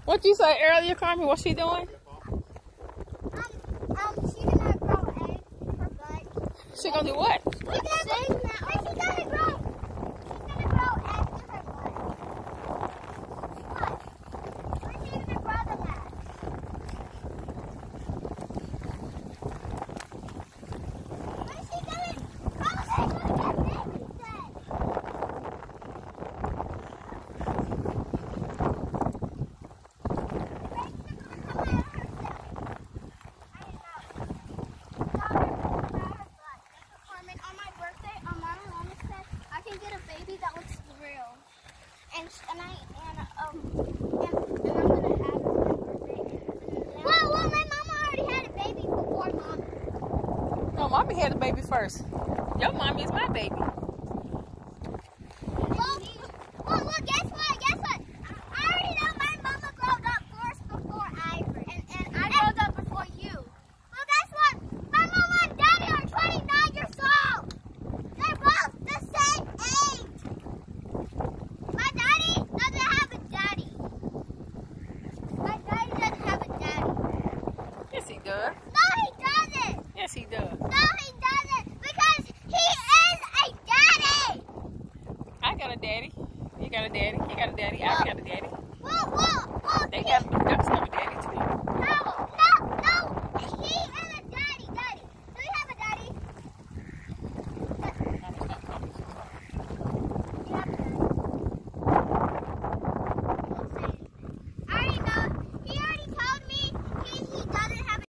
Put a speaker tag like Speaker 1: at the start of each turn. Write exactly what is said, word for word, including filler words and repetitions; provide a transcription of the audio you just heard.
Speaker 1: What you say earlier, Carmen? What's she doing?
Speaker 2: Um, um, she's gonna grow eggs in her butt.
Speaker 1: She gonna do what?
Speaker 2: She's gonna, she's gonna grow, she's gonna grow eggs in her butt. What? Where's she gonna grow them at? Where's she gonna grow them? She's gonna get babies then. That looks real, and and I and um and, and I'm gonna have it for my birthday. Well, well, my mama already had a baby before mom.
Speaker 1: No, mommy had a baby first. Your mommy is my baby.